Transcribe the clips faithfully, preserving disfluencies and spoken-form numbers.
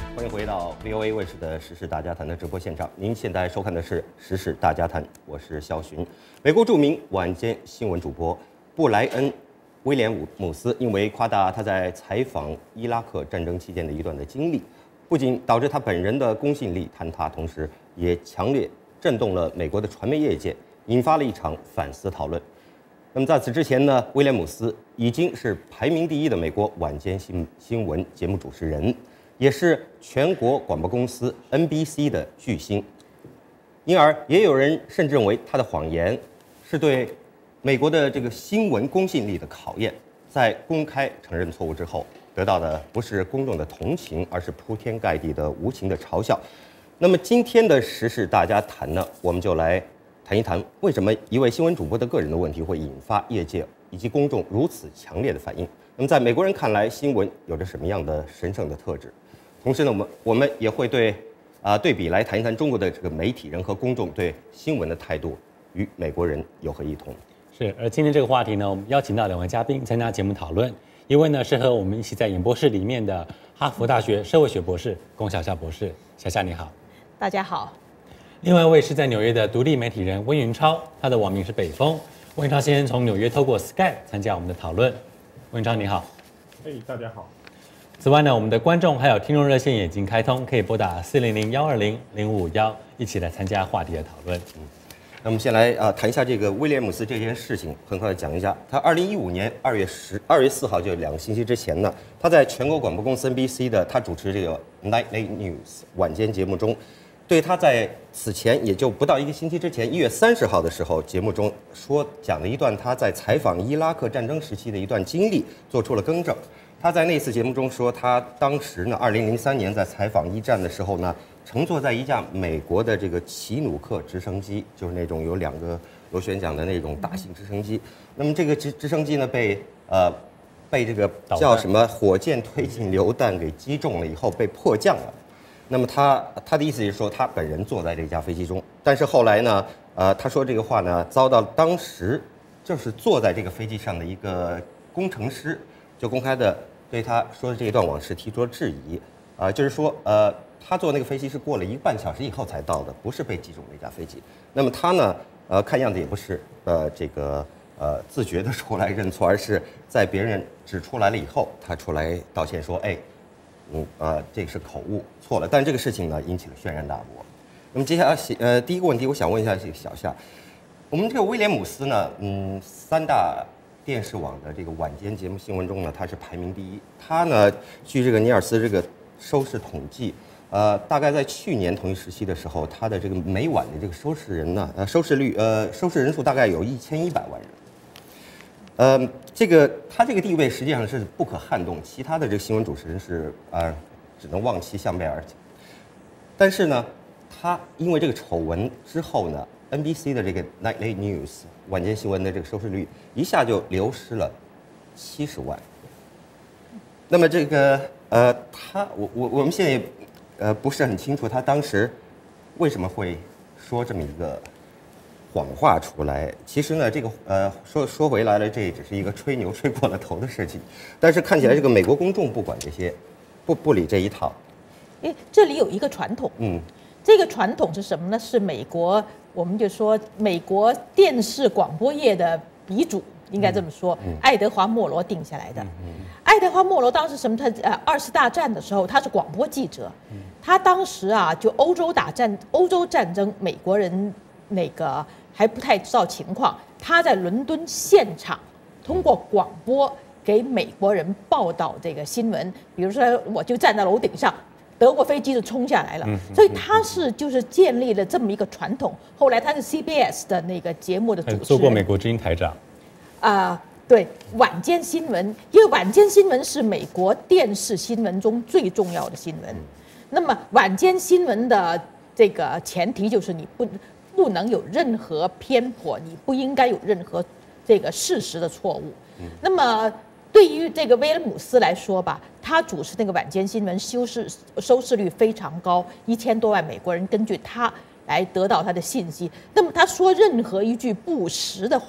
欢迎回到 V O A 卫视的《时事大家谈》的直播现场。您现在收看的是《时事大家谈》，我是肖寻。美国著名晚间新闻主播布莱恩·威廉姆斯因为夸大他在采访伊拉克战争期间的一段的经历，不仅导致他本人的公信力坍塌，同时也强烈震动了美国的传媒业界，引发了一场反思讨论。那么在此之前呢，威廉姆斯已经是排名第一的美国晚间新新闻节目主持人，也是全国广播公司 N B C 的巨星。因而，也有人甚至认为他的谎言是对美国的这个新闻公信力的考验。在公开承认错误之后，得到的不是公众的同情，而是铺天盖地的无情的嘲笑。那么今天的时事大家谈呢，我们就来谈一谈为什么一位新闻主播的个人的问题会引发业界以及公众如此强烈的反应。那么在美国人看来，新闻有着什么样的神圣的特质？同时呢，我们我们也会对啊、呃、对比来谈一谈中国的这个媒体人和公众对新闻的态度与美国人有何异同。 是，而今天这个话题呢，我们邀请到两位嘉宾参加节目讨论。一位呢是和我们一起在演播室里面的哈佛大学社会学博士龚小夏博士，小夏你好。 大家好。 另外一位是在纽约的独立媒体人温云超，他的网名是北风。温云超先生从纽约透过 Skype 参加我们的讨论。温云超你好。 嘿，大家好。 此外呢，我们的观众还有听众热线也已经开通，可以拨打四零零幺二零零五五幺，一起来参加话题的讨论。 嗯，那我们先来啊、呃、谈一下这个威廉姆斯这件事情，很快的讲一下。他二零一五年二月十二月四号，就两个星期之前呢，他在全国广播公司 N B C 的他主持这个 Nightly News 晚间节目中，对他在此前也就不到一个星期之前，一月三十号的时候，节目中说讲了一段他在采访伊拉克战争时期的一段经历，做出了更正。他在那次节目中说，他当时呢，二零零三年在采访一战的时候呢，乘坐在一架美国的这个奇努克直升机，就是那种有两个螺旋桨的那种大型直升机。那么这个直直升机呢，被呃被这个叫什么火箭推进榴弹给击中了以后被迫降了。那么他他的意思是说，他本人坐在这架飞机中，但是后来呢，呃，他说这个话呢，遭到当时就是坐在这个飞机上的一个工程师就公开的对他说的这一段往事提出了质疑，啊、呃，就是说，呃，他坐那个飞机是过了一个半小时以后才到的，不是被击中的一架飞机。那么他呢，呃，看样子也不是呃这个呃自觉的出来认错，而是在别人指出来了以后，他出来道歉说，哎，嗯呃，这个是口误，错了。但这个事情呢，引起了轩然大波。那么接下来，呃，第一个问题，我想问一下这个小夏，我们这个威廉姆斯呢，嗯，三大电视网的这个晚间节目新闻中呢，他是排名第一。他呢，据这个尼尔斯这个收视统计，呃，大概在去年同一时期的时候，他的这个每晚的这个收视人呢，呃，收视率，呃，收视人数大概有一千一百万人。呃，这个他这个地位实际上是不可撼动，其他的这个新闻主持人是呃，只能望其项背而行。但是呢，他因为这个丑闻之后呢，N B C 的这个 Nightly News 晚间新闻的这个收视率一下就流失了七十万。那么这个呃，他我我我们现在也呃不是很清楚他当时为什么会说这么一个谎话出来。其实呢，这个呃说说回来了，这也只是一个吹牛吹过了头的事情。但是看起来这个美国公众不管这些，不不理这一套。 哎，这里有一个传统， 嗯， 这个传统是什么呢？是美国，我们就说美国电视广播业的鼻祖，应该这么说，嗯、爱德华·莫罗定下来的。嗯、爱德华·莫罗当时什么？他呃，二次大战的时候，他是广播记者。嗯、他当时啊，就欧洲打战，欧洲战争，美国人那个还不太知道情况，他在伦敦现场通过广播给美国人报道这个新闻。比如说，我就站在楼顶上。德国飞机就冲下来了，所以他是就是建立了这么一个传统。后来他是 C B S 的那个节目的主持人， 做过美国之音台长。 啊、呃，对，晚间新闻，因为晚间新闻是美国电视新闻中最重要的新闻。那么晚间新闻的这个前提就是你不不能有任何偏颇，你不应该有任何这个事实的错误。那么对于这个威廉姆斯来说吧，他主持那个晚间新闻收视收视率非常高，一千多万美国人根据他来得到他的信息。那么他说任何一句不实的话，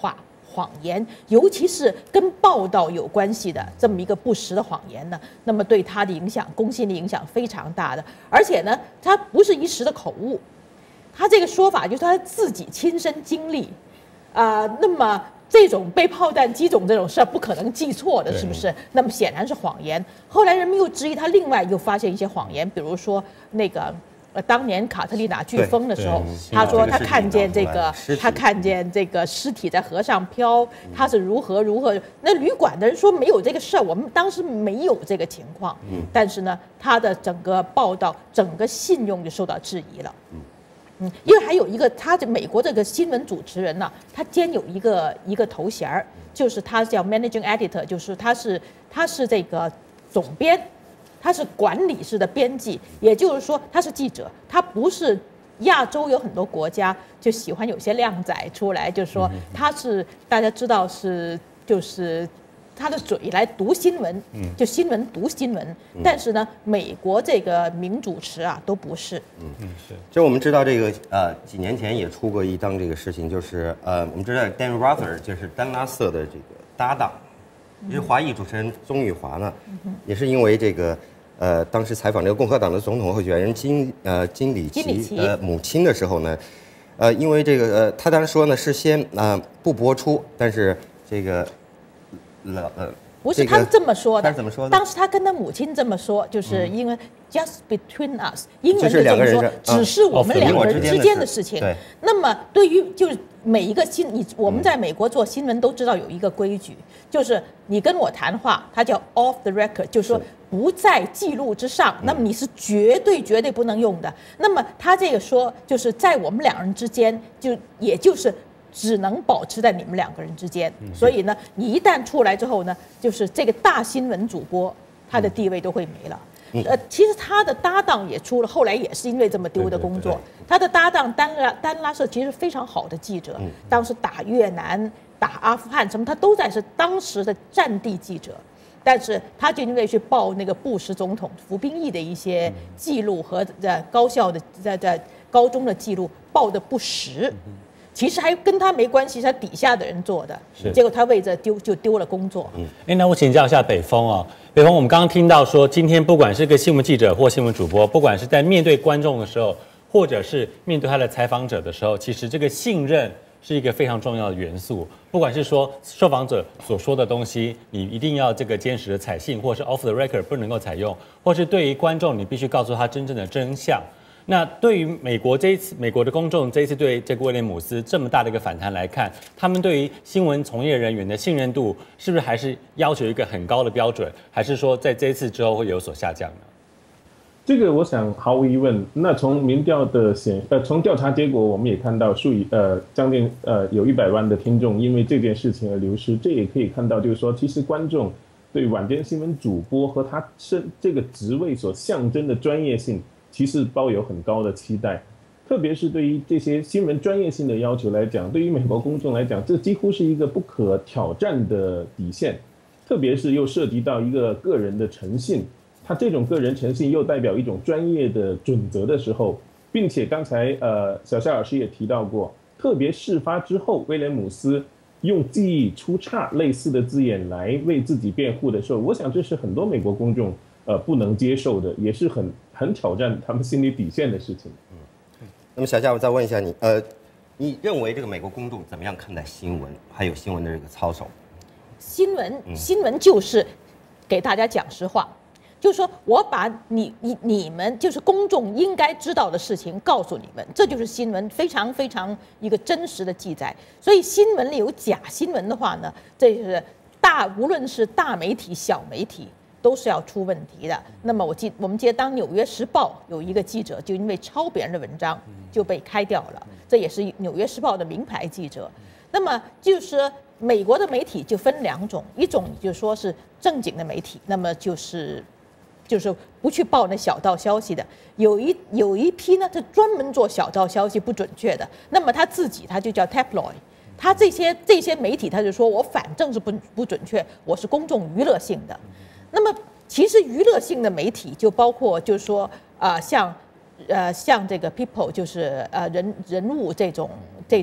谎言，尤其是跟报道有关系的这么一个不实的谎言呢，那么对他的影响、公信力影响非常大的。而且呢，他不是一时的口误，他这个说法就是他自己亲身经历，啊、呃，那么。这种被炮弹击中这种事儿不可能记错的，是不是？那么显然是谎言。后来人们又质疑他，另外又发现一些谎言，比如说那个呃，当年卡特丽娜飓风的时候，他说他看见这个，他看见这个尸体在河上漂，他是如何如何。那旅馆的人说没有这个事儿，我们当时没有这个情况。但是呢，他的整个报道、整个信用就受到质疑了。嗯，因为还有一个，他这美国这个新闻主持人呢、啊，他兼有一个一个头衔儿，就是他叫 managing editor， 就是他是他是这个总编，他是管理式的编辑，也就是说他是记者，他不是亚洲有很多国家就喜欢有些靓仔出来，就是说他是大家知道是就是。他的嘴来读新闻，就新闻读新闻，但是呢，美国这个名主持啊都不是。 嗯嗯是。就我们知道这个呃几年前也出过一档这个事情，就是呃我们知道 Dan Rather 就是丹拉瑟的这个搭档，也是华裔主持人宗玉华呢，也是因为这个呃当时采访这个共和党的总统候选人金呃金里奇呃母亲的时候呢，呃因为这个呃他当时说呢是先啊、呃、不播出，但是这个。呃， 不是他这么说的。 他是怎么说的？ 当时他跟他母亲这么说，就是因为 just between us， 英文是这么说，只是我们两个人之间的事情。 对。 那么对于就是每一个新你我们在美国做新闻都知道有一个规矩，就是你跟我谈话，它叫 off the record， 就是说不在记录之上。那么你是绝对绝对不能用的。那么他这个说就是在我们两人之间，就也就是。只能保持在你们两个人之间，所以呢，你一旦出来之后呢，就是这个大新闻主播，他的地位都会没了。呃，其实他的搭档也出了，后来也是因为这么丢的工作。他的搭档丹拉丹拉瑟其实非常好的记者，当时打越南、打阿富汗什么，他都在是当时的战地记者。但是他就因为去报那个布什总统服兵役的一些记录和在高校的在在高中的记录报的不实。其实还跟他没关系，是他底下的人做的，结果他为着丢就丢了工作。 嗯，哎，那我请教一下北风哦，北风，我们刚刚听到说，今天不管是个新闻记者或新闻主播，不管是在面对观众的时候，或者是面对他的采访者的时候，其实这个信任是一个非常重要的元素。不管是说受访者所说的东西，你一定要这个坚实的采信，或是 off the record 不能够采用，或是对于观众，你必须告诉他真正的真相。那对于美国这一次，美国的公众这一次对这个威廉姆斯这么大的一个反弹来看，他们对于新闻从业人员的信任度，是不是还是要求一个很高的标准，还是说在这一次之后会有所下降呢？ 这个我想毫无疑问。那从民调的显呃，从调查结果，我们也看到数以呃将近呃有一百万的听众因为这件事情而流失。这也可以看到，就是说，其实观众对晚间新闻主播和他身这个职位所象征的专业性。其实抱有很高的期待，特别是对于这些新闻专业性的要求来讲，对于美国公众来讲，这几乎是一个不可挑战的底线。特别是又涉及到一个个人的诚信，他这种个人诚信又代表一种专业的准则的时候，并且刚才呃小夏老师也提到过，特别事发之后，威廉姆斯用记忆出岔类似的字眼来为自己辩护的时候，我想这是很多美国公众呃不能接受的，也是很。很挑战他们心理底线的事情。 嗯，那么小夏，我再问一下你，呃，你认为这个美国公众怎么样看待新闻，还有新闻的这个操守？ 新闻，新闻就是给大家讲实话，就是说我把你你你们就是公众应该知道的事情告诉你们，这就是新闻，非常非常一个真实的记载。所以新闻里有假新闻的话呢，这是大无论是大媒体、小媒体。都是要出问题的。那么我记，我们记得当《纽约时报》有一个记者就因为抄别人的文章就被开掉了，这也是《纽约时报》的名牌记者。那么就是美国的媒体就分两种，一种就说是正经的媒体，那么就是就是不去报那小道消息的；有一有一批呢，他专门做小道消息不准确的，那么他自己他就叫 tabloid。他这些这些媒体他就说我反正是不不准确，我是公众娱乐性的。那么，其实娱乐性的媒体就包括，就是说，啊、呃，像，呃，像这个 People， 就是呃人人物这种这种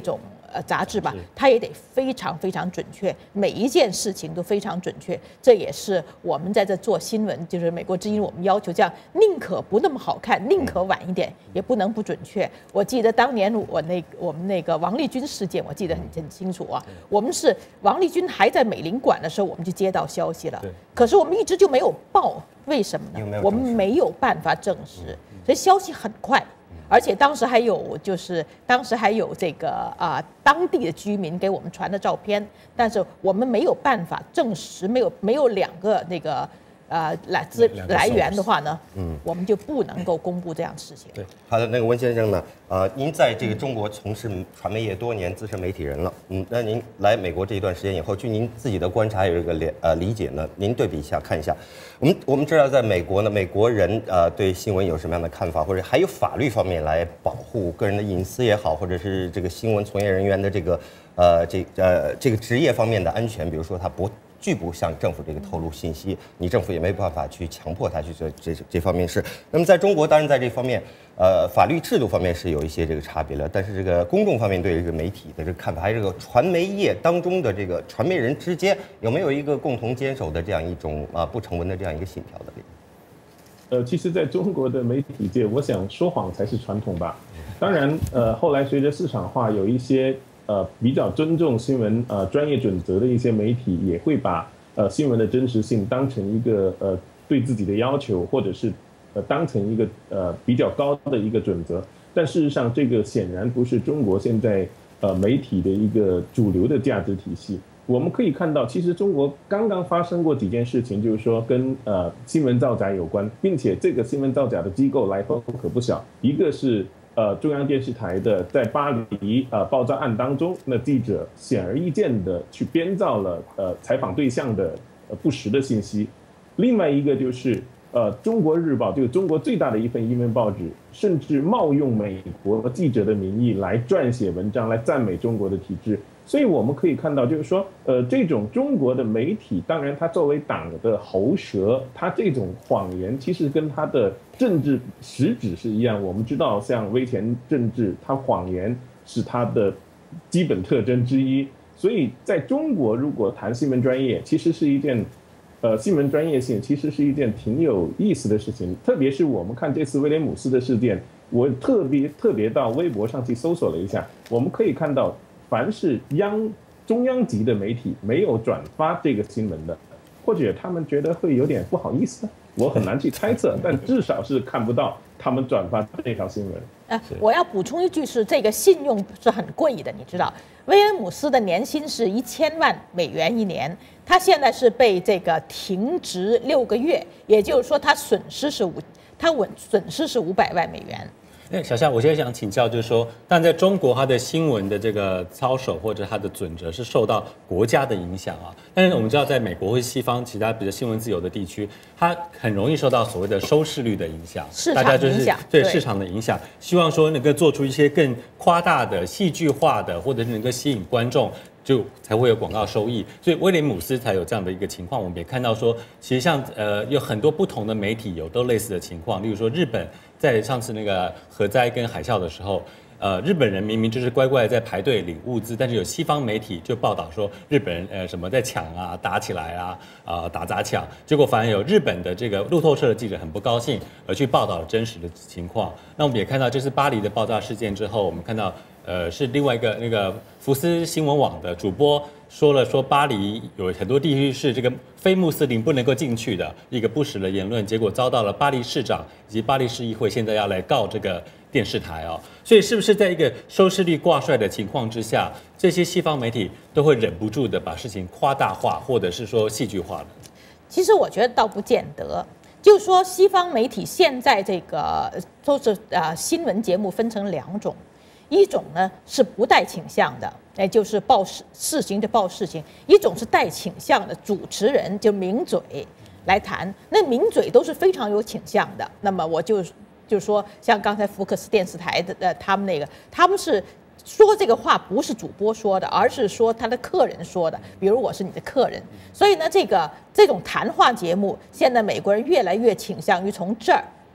呃杂志吧，它也得非常非常准确，每一件事情都非常准确。这也是我们在这做新闻，就是美国之音，我们要求这样，宁可不那么好看，宁可晚一点，也不能不准确。我记得当年我那我们那个王立军事件，我记得很很清楚啊。我们是王立军还在美领馆的时候，我们就接到消息了，可是我们一直就没有报，为什么呢？我们没有办法证实，所以消息很快。而且当时还有，就是当时还有这个啊、呃、当地的居民给我们传的照片，但是我们没有办法证实，没有没有两个那个呃来自来源的话呢，嗯，我们就不能够公布这样的事情。 对，好的，那个温先生呢，呃，您在这个中国从事传媒业多年，资深媒体人了，嗯，那您来美国这一段时间以后，据您自己的观察有一个了呃理解呢，您对比一下看一下。我们我们知道，在美国呢，美国人呃对新闻有什么样的看法，或者还有法律方面来保护个人的隐私也好，或者是这个新闻从业人员的这个呃这呃这个职业方面的安全，比如说他不拒不向政府这个透露信息，你政府也没办法去强迫他去做这这方面事。那么在中国，当然在这方面，呃，法律制度方面是有一些这个差别了，但是这个公众方面对这个媒体的这个看法，还有这个传媒业当中的这个传媒人之间有没有一个共同坚守的这样一种啊、呃、不成文的这样一个信条的？ 呃，其实在中国的媒体界，我想说谎才是传统吧。当然，呃，后来随着市场化，有一些呃比较尊重新闻呃专业准则的一些媒体，也会把呃新闻的真实性当成一个呃对自己的要求，或者是呃当成一个呃比较高的一个准则。但事实上，这个显然不是中国现在呃媒体的一个主流的价值体系。我们可以看到，其实中国刚刚发生过几件事情，就是说跟呃新闻造假有关，并且这个新闻造假的机构来头可不小。一个是呃中央电视台的在巴黎呃爆炸案当中，那记者显而易见的去编造了呃采访对象的呃不实的信息。另外一个就是呃中国日报，就是中国最大的一份英文报纸，甚至冒用美国记者的名义来撰写文章，来赞美中国的体制。所以我们可以看到，就是说，呃，这种中国的媒体，当然它作为党的喉舌，它这种谎言其实跟它的政治实质是一样。我们知道，像威权政治，它谎言是它的基本特征之一。所以在中国，如果谈新闻专业，其实是一件，呃，新闻专业性其实是一件挺有意思的事情。特别是我们看这次威廉姆斯的事件，我特别特别到微博上去搜索了一下，我们可以看到。凡是央中央级的媒体没有转发这个新闻的，或者他们觉得会有点不好意思，我很难去猜测，但至少是看不到他们转发这条新闻。 呃，我要补充一句是，这个信用是很贵的，你知道，威廉姆斯的年薪是一千万美元一年，他现在是被这个停职六个月，也就是说他损失是五，他稳损失是五百万美元。 那小夏，我现在想请教，就是说，但在中国，它的新闻的这个操守或者它的准则是受到国家的影响啊。但是我们知道，在美国或西方其他比较新闻自由的地区，它很容易受到所谓的收视率的影响， 市场影响， 对市场的影响，希望说能够做出一些更夸大的、戏剧化的，或者是能够吸引观众。就才会有广告收益，所以威廉姆斯才有这样的一个情况。我们也看到说，其实像呃有很多不同的媒体有都类似的情况，例如说日本在上次那个核灾跟海啸的时候，呃日本人明明就是乖乖的在排队领物资，但是有西方媒体就报道说日本人呃什么在抢啊、打起来啊、啊、呃、打砸抢，结果反而有日本的这个路透社的记者很不高兴，而去报道真实的情况。那我们也看到，这是巴黎的爆炸事件之后，我们看到。呃，是另外一个那个福斯新闻网的主播说了，说巴黎有很多地区是这个非穆斯林不能够进去的一个不实的言论，结果遭到了巴黎市长以及巴黎市议会现在要来告这个电视台哦。所以是不是在一个收视率挂帅的情况之下，这些西方媒体都会忍不住的把事情夸大化，或者是说戏剧化呢？ 其实我觉得倒不见得。就是说，西方媒体现在这个都是啊、呃、新闻节目分成两种。一种呢是不带倾向的，哎，就是报事事情就报事情；一种是带倾向的，主持人就名嘴来谈。那名嘴都是非常有倾向的。那么我就就说，像刚才福克斯电视台的呃，他们那个，他们是说这个话不是主播说的，而是说他的客人说的。比如我是你的客人，所以呢，这个这种谈话节目，现在美国人越来越倾向于从这儿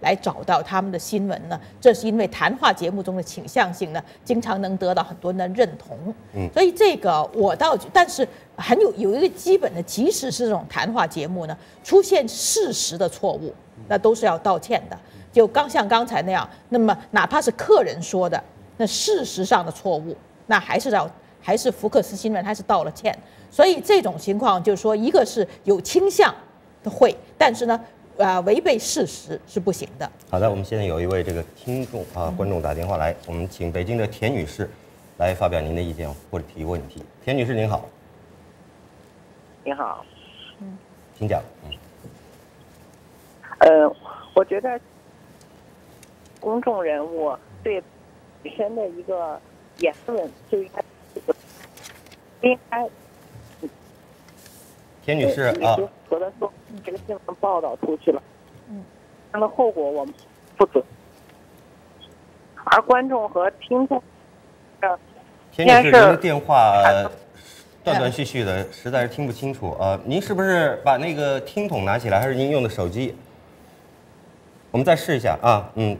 来找到他们的新闻呢？这是因为谈话节目中的倾向性呢，经常能得到很多人的认同。嗯，所以这个我倒，但是很有有一个基本的，即使是这种谈话节目呢，出现事实的错误，那都是要道歉的。就刚像刚才那样，那么哪怕是客人说的，那事实上的错误，那还是要还是福克斯新闻还是道了歉。所以这种情况就是说，一个是有倾向的会，但是呢，呃，违背事实是不行的。 好的，我们现在有一位这个听众啊观众打电话来，我们请北京的田女士来发表您的意见或者提问题。田女士您好。 您好。 嗯，请讲。嗯。 呃，我觉得公众人物对本身的一个言论就应该应该。 田女士啊， 和他说这个新闻报道出去了，嗯，它的后果我们负责，而观众和听众，呃， 田女士，您的电话断断续续的，实在是听不清楚啊、呃。您是不是把那个听筒拿起来，还是您用的手机？我们再试一下啊，嗯，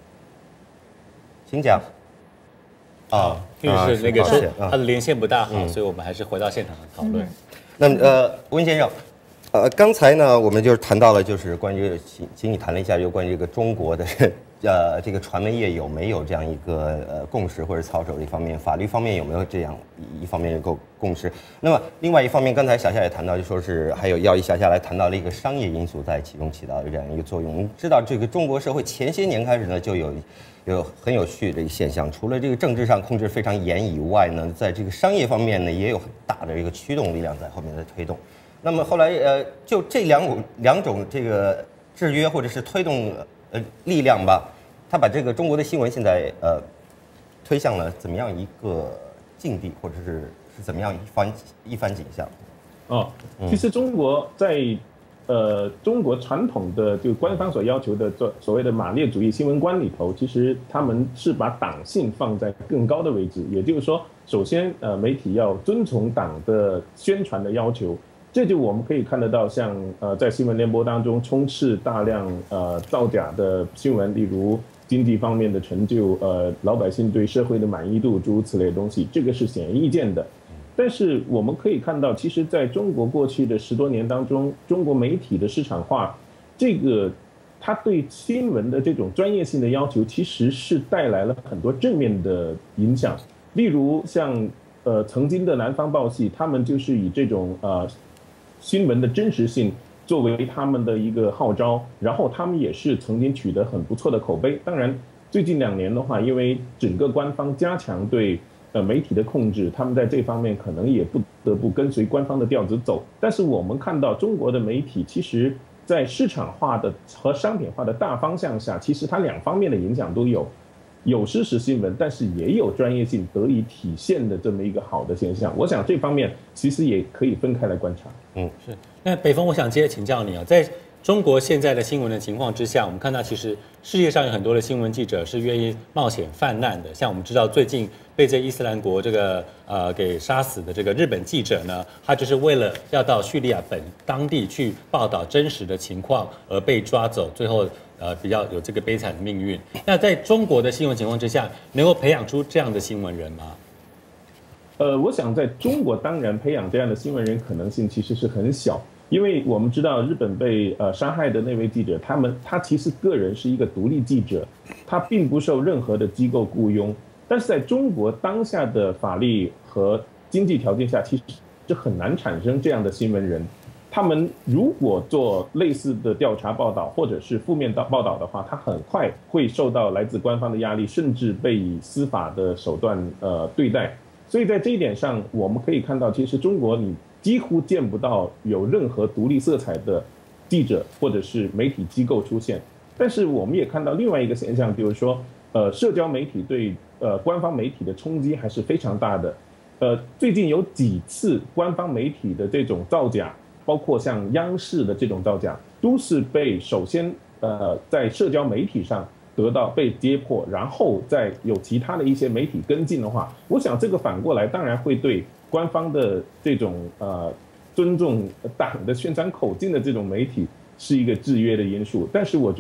请讲。 啊，因为是那个说他的连线不大好，嗯、所以我们还是回到现场的讨论。嗯那么呃，温先生，呃，刚才呢，我们就是谈到了，就是关于请请你谈了一下，就关于这个中国的呃这个传媒业有没有这样一个呃共识或者操守的一方面，法律方面有没有这样一方面的共共识？那么另外一方面，刚才小夏也谈到，就说是还有要一小夏来谈到了一个商业因素在其中起到的这样一个作用。我们知道，这个中国社会前些年开始呢，就有有很有趣的一个现象，除了这个政治上控制非常严以外呢，在这个商业方面呢，也有很大的一个驱动力量在后面的推动。那么后来呃，就这两种两种这个制约或者是推动呃力量吧，它把这个中国的新闻现在呃推向了怎么样一个境地，或者是是怎么样一番一番景象？ 哦，其实中国在。呃，中国传统的就官方所要求的所所谓的马列主义新闻观里头，其实他们是把党性放在更高的位置。也就是说，首先呃，媒体要遵从党的宣传的要求，这就我们可以看得到，像呃，在新闻联播当中充斥大量呃造假的新闻，例如经济方面的成就，呃，老百姓对社会的满意度，诸如此类的东西，这个是显而易见的。但是我们可以看到，其实在中国过去的十多年当中，中国媒体的市场化，这个它对新闻的这种专业性的要求，其实是带来了很多正面的影响。例如像呃曾经的南方报系，他们就是以这种呃新闻的真实性作为他们的一个号召，然后他们也是曾经取得很不错的口碑。当然，最近两年的话，因为整个官方加强对呃，媒体的控制，他们在这方面可能也不得不跟随官方的调子走。但是我们看到中国的媒体，其实在市场化的和商品化的大方向下，其实它两方面的影响都有，有事实新闻，但是也有专业性得以体现的这么一个好的现象。我想这方面其实也可以分开来观察。 嗯，是。那北峰，我想接着请教你啊，在中国现在的新闻的情况之下，我们看到其实世界上有很多的新闻记者是愿意冒险犯难的。像我们知道最近被这伊斯兰国这个呃给杀死的这个日本记者呢，他就是为了要到叙利亚本当地去报道真实的情况而被抓走，最后呃比较有这个悲惨的命运。那在中国的新闻情况之下，能够培养出这样的新闻人吗？ 呃，我想在中国当然培养这样的新闻人可能性其实是很小。因为我们知道日本被呃杀害的那位记者，他们他其实个人是一个独立记者，他并不受任何的机构雇佣。但是在中国当下的法律和经济条件下，其实是很难产生这样的新闻人。他们如果做类似的调查报道或者是负面报道的话，他很快会受到来自官方的压力，甚至被以司法的手段呃对待。所以在这一点上，我们可以看到，其实中国你几乎见不到有任何独立色彩的记者或者是媒体机构出现。但是我们也看到另外一个现象，就是说，呃，社交媒体对呃官方媒体的冲击还是非常大的。呃，最近有几次官方媒体的这种造假，包括像央视的这种造假，都是被首先呃在社交媒体上得到被揭破，然后再有其他的一些媒体跟进的话，我想这个反过来当然会对官方的这种呃尊重党的宣传口径的这种媒体是一个制约的因素。但是我觉得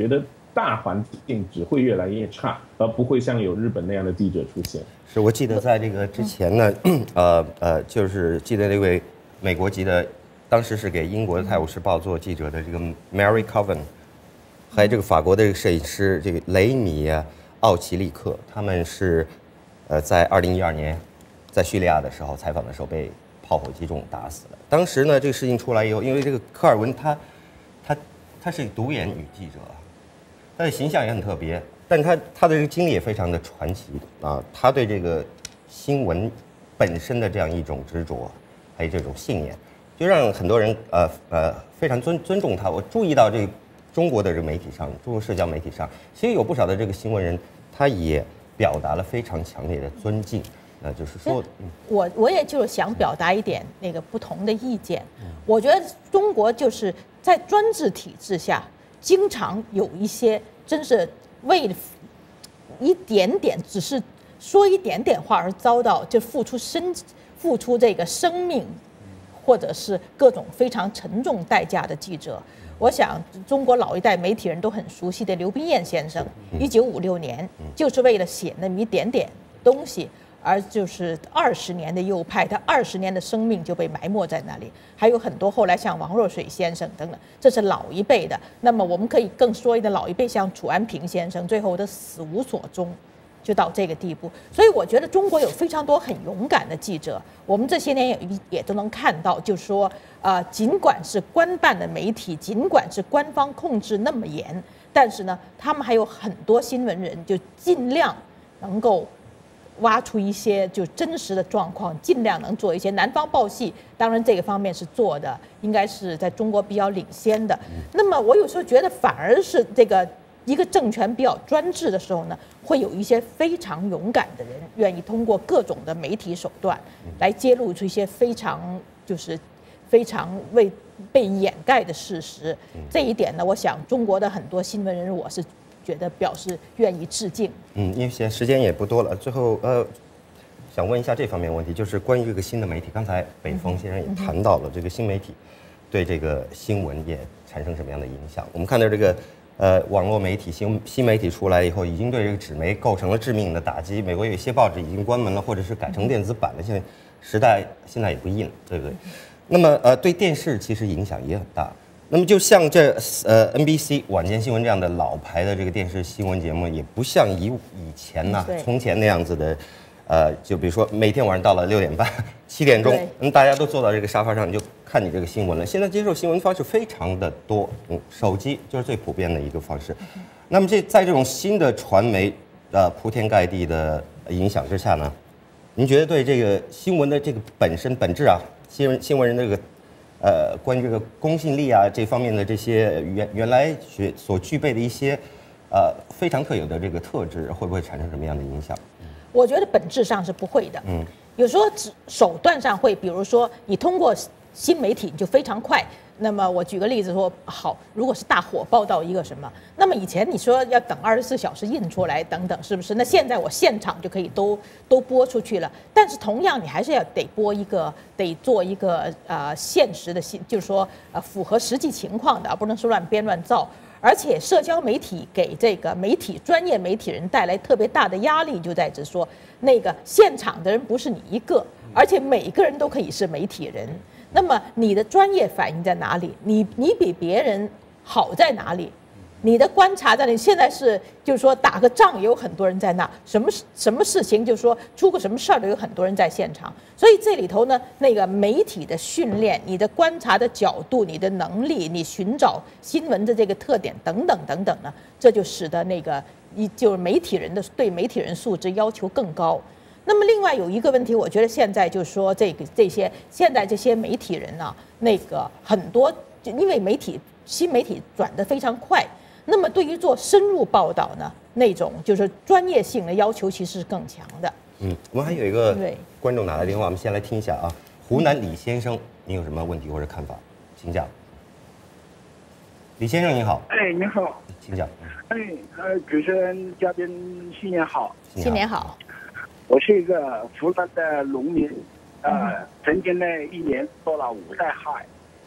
大环境只会越来越差，而不会像有日本那样的记者出现。 是我记得在这个之前呢，呃呃，就是记得那位美国籍的，当时是给英国的《泰晤士报》做记者的这个 Mary Coven， 还有这个法国的这个摄影师这个雷米啊奥奇利克，他们是呃在二零一二年在叙利亚的时候采访的时候被炮火击中打死了。当时呢，这个事情出来以后，因为这个科尔文他他他是独眼女记者，她的形象也很特别。但他他的这个经历也非常的传奇啊，他对这个新闻本身的这样一种执着，还有这种信念，就让很多人呃呃非常尊尊重他。我注意到这个中国的这个媒体上，中国社交媒体上，其实有不少的这个新闻人，他也表达了非常强烈的尊敬。那就是说，嗯、 我我也就是想表达一点那个不同的意见。我觉得中国就是在专制体制下，经常有一些真是。为了一点点，只是说一点点话而遭到就付出生付出这个生命，或者是各种非常沉重代价的记者，我想中国老一代媒体人都很熟悉的刘宾彦先生，一九五六年就是为了写那么一点点东西。而就是二十年的右派，他二十年的生命就被埋没在那里。还有很多后来像王若水先生等等，这是老一辈的。那么我们可以更说一点老一辈，像楚安平先生，最后的死无所终，就到这个地步。所以我觉得中国有非常多很勇敢的记者，我们这些年也也都能看到，就是说，呃，尽管是官办的媒体，尽管是官方控制那么严，但是呢，他们还有很多新闻人就尽量能够。挖出一些就真实的状况，尽量能做一些。南方报系当然这个方面是做的，应该是在中国比较领先的。那么我有时候觉得，反而是这个一个政权比较专制的时候呢，会有一些非常勇敢的人，愿意通过各种的媒体手段来揭露出一些非常就是非常为被掩盖的事实。这一点呢，我想中国的很多新闻人，我是。觉得表示愿意致敬。 嗯，因为现在时间也不多了，最后呃，想问一下这方面问题，就是关于这个新的媒体，刚才北峰先生也谈到了这个新媒体对这个新闻业产生什么样的影响。我们看到这个呃网络媒体新新媒体出来以后，已经对这个纸媒构成了致命的打击。美国有一些报纸已经关门了，或者是改成电子版了。现在时代现在也不印了，对不对？那么呃，对电视其实影响也很大。那么就像这呃 N B C 晚间新闻这样的老牌的这个电视新闻节目，也不像以以前呐、啊、从前那样子的，呃，就比如说每天晚上到了六点半、七点钟，嗯，大家都坐到这个沙发上，你就看你这个新闻了。现在接受新闻方式非常的多，嗯，手机就是最普遍的一个方式。那么这在这种新的传媒呃铺天盖地的影响之下呢，您觉得对这个新闻的这个本身本质啊，新闻新闻人这个。呃，关于这个公信力啊这方面的这些原原来学所具备的一些呃非常特有的这个特质，会不会产生什么样的影响？ 我觉得本质上是不会的。嗯，有时候手段上会，比如说你通过新媒体你就非常快。那么我举个例子说，好，如果是大火报道一个什么，那么以前你说要等二十四小时印出来等等，是不是？那现在我现场就可以都都播出去了。但是同样，你还是要得播一个，得做一个呃现实的新，就是说呃符合实际情况的，而不能说乱编乱造。而且社交媒体给这个媒体专业媒体人带来特别大的压力，就在这说，那个现场的人不是你一个，而且每个人都可以是媒体人。那么你的专业反应在哪里？你你比别人好在哪里？你的观察在哪里？现在是就是说打个仗也有很多人在那，什么什么事情就是说出个什么事儿都有很多人在现场。所以这里头呢，那个媒体的训练、你的观察的角度、你的能力、你寻找新闻的这个特点等等等等呢，这就使得那个一就是媒体人的对媒体人素质要求更高。那么另外有一个问题，我觉得现在就是说这个这些现在这些媒体人呢、啊，那个很多因为媒体新媒体转得非常快，那么对于做深入报道呢，那种就是专业性的要求其实是更强的。 嗯，我们还有一个观众打来电话，我们先来听一下啊。湖南李先生，您有什么问题或者看法，请讲。李先生您好。 哎，您好。 请讲。 哎，呃，主持人、嘉宾，新年好。 新年好。 我是一个湖南的农民，呃，曾经呢一年做了五代旱，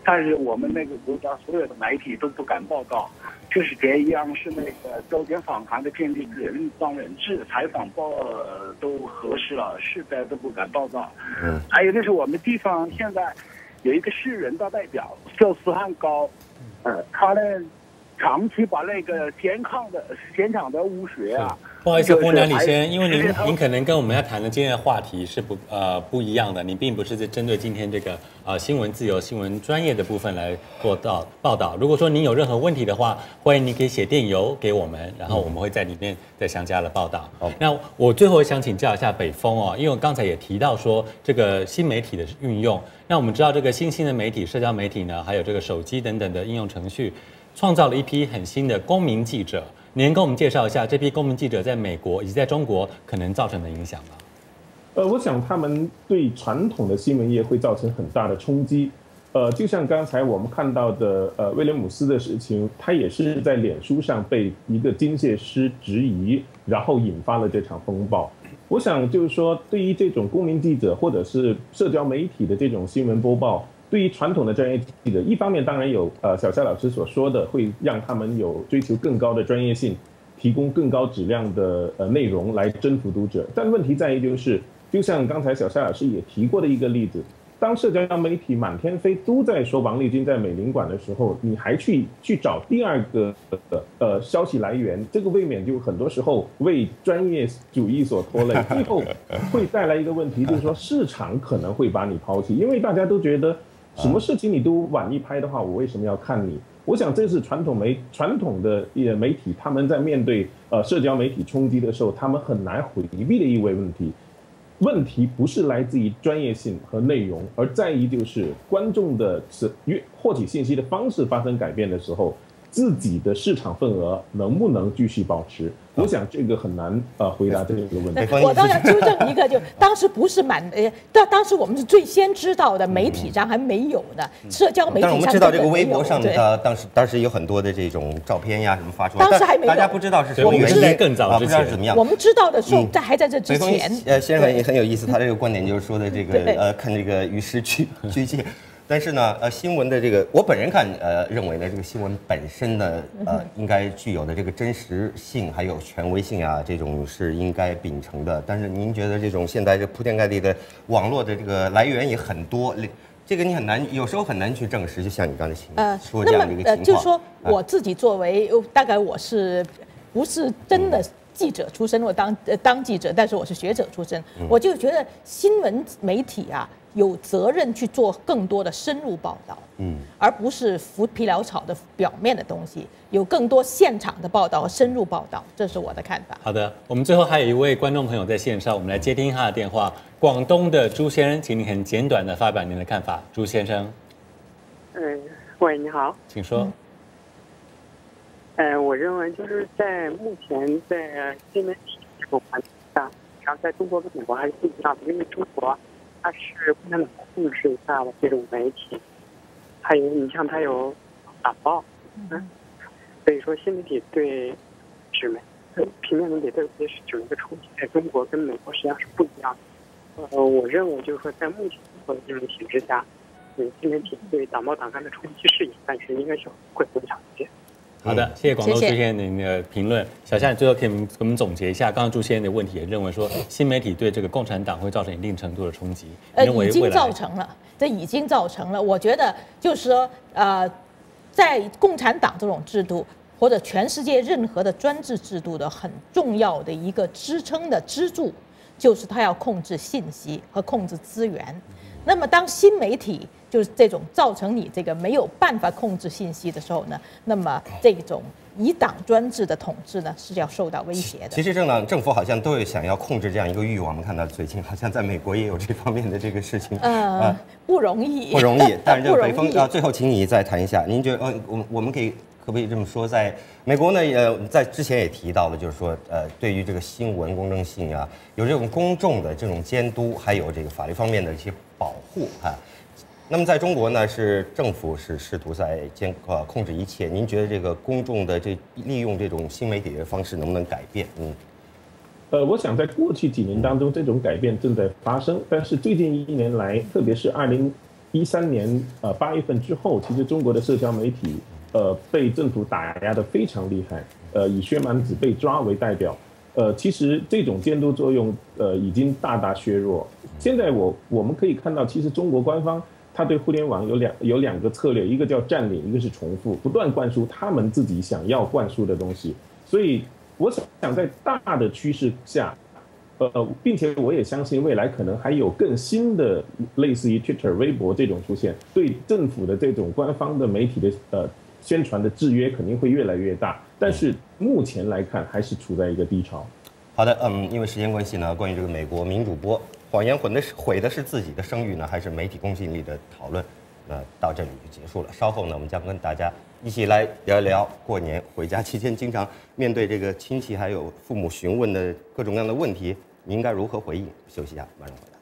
但是我们那个国家所有的媒体都不敢报道，就是这样，是那个周边访谈的编辑人当人质，采访报都核实了，实在都不敢报道。嗯，还有就是我们地方现在有一个市人大代表叫思汉高，呃，他呢长期把那个现场的现场的污水啊。 不好意思，胡南李先生，因为您您可能跟我们要谈的今天的话题是不呃不一样的，你并不是针对今天这个呃新闻自由、新闻专业的部分来做到报道。如果说您有任何问题的话，欢迎你可以写电邮给我们，然后我们会在里面再详加的报道。嗯、那我最后想请教一下北风哦，因为我刚才也提到说这个新媒体的运用，那我们知道这个新兴的媒体、社交媒体呢，还有这个手机等等的应用程序，创造了一批很新的公民记者。您跟我们介绍一下这批公民记者在美国以及在中国可能造成的影响吗？ 呃，我想他们对传统的新闻业会造成很大的冲击。呃，就像刚才我们看到的，呃，威廉姆斯的事情，他也是在脸书上被一个机械师质疑，然后引发了这场风暴。我想就是说，对于这种公民记者或者是社交媒体的这种新闻播报，对于传统的专业记者，一方面当然有呃小夏老师所说的，会让他们有追求更高的专业性，提供更高质量的呃内容来征服读者。但问题在于就是，就像刚才小夏老师也提过的一个例子，当社交媒体满天飞都在说王立军在美领馆的时候，你还去去找第二个呃消息来源，这个未免就很多时候为专业主义所拖累，最后会带来一个问题，就是说市场可能会把你抛弃，因为大家都觉得。什么事情你都晚一拍的话，我为什么要看你？我想这是传统媒传统的媒体他们在面对呃社交媒体冲击的时候，他们很难回避的一位问题。问题不是来自于专业性和内容，而在于就是观众的获取信息的方式发生改变的时候，自己的市场份额能不能继续保持？我想这个很难呃回答这个问题。 我倒要纠正一个，就当时不是满呃，当当时我们是最先知道的，媒体上还没有的，社交媒体上。 但是我们知道这个微博上的当时当时有很多的这种照片呀什么发出来， 当时还没有， 大家不知道是什么原因， 在更早之前怎么样。 我们知道的时候，在还在这之前。 呃，先生也很有意思，他这个观点就是说的这个呃，看这个与时俱俱进。但是呢，呃，新闻的这个，我本人看，呃，认为呢，这个新闻本身呢，呃，应该具有的这个真实性还有权威性啊，这种是应该秉承的。但是您觉得这种现在这铺天盖地的网络的这个来源也很多，这个你很难，有时候很难去证实。就像你刚才情呃说这样的一个情况， 呃，就是说我自己作为，大概我是不是真的记者出身，我当呃当记者，但是我是学者出身，嗯、我就觉得新闻媒体啊。有责任去做更多的深入报道，嗯，而不是浮皮潦草的表面的东西，有更多现场的报道和深入报道，这是我的看法。 好的，我们最后还有一位观众朋友在线上，我们来接听他的电话。广东的朱先生，请你很简短的发表您的看法。朱先生， 嗯，喂，你好， 请说。 嗯、呃，我认为就是在目前在新媒体这种环境下，然后在中国跟美国还是不一样的，因为中国。它是共产党控制下的这种媒体，还有你像它有党报，嗯，所以说新媒体对纸媒、平面媒体特别是纸媒的冲击，在中国跟美国实际上是不一样的。呃，我认为就是说，在目前中国的这种体制下，嗯，新媒体对党报党刊的冲击是有，但是应该是会更强一些。 好的，谢谢广东朱先生您的评论。小夏，最后可以给我们总结一下，刚刚朱先生的问题也认为说，新媒体对这个共产党会造成一定程度的冲击。 呃，已经造成了，这已经造成了。我觉得就是说，呃，在共产党这种制度或者全世界任何的专制制度的很重要的一个支撑的支柱，就是它要控制信息和控制资源。那么，当新媒体就是这种造成你这个没有办法控制信息的时候呢，那么这种以党专制的统治呢是要受到威胁的。 其实政党政府好像都有想要控制这样一个欲望，我们看到最近好像在美国也有这方面的这个事情。 呃，呃不容易， 不容易。但是这个北风啊，最后请你再谈一下，您觉得呃，我我们可以可不可以这么说，在美国呢，呃，在之前也提到了，就是说呃，对于这个新闻公正性啊，有这种公众的这种监督，还有这个法律方面的一些保护啊。那么在中国呢，是政府是试图在监呃控制一切。您觉得这个公众的这利用这种新媒体的方式能不能改变？嗯， 呃，我想在过去几年当中，这种改变正在发生，但是最近一年来，特别是二零一三年呃八月份之后，其实中国的社交媒体呃被政府打压的非常厉害，呃以薛蛮子被抓为代表，呃其实这种监督作用呃已经大大削弱。现在我我们可以看到，其实中国官方他对互联网有两有两个策略，一个叫占领，一个是重复，不断灌输他们自己想要灌输的东西。所以我想在大的趋势下。呃，并且我也相信未来可能还有更新的类似于 Twitter、微博这种出现，对政府的这种官方的媒体的呃宣传的制约肯定会越来越大。但是目前来看，还是处在一个低潮。 好的，嗯，因为时间关系呢，关于这个美国名主播谎言毁的是毁的是自己的声誉呢，还是媒体公信力的讨论，那到这里就结束了。稍后呢，我们将跟大家一起来聊一聊过年回家期间经常面对这个亲戚还有父母询问的各种各样的问题，你应该如何回应？休息一下，马上回来。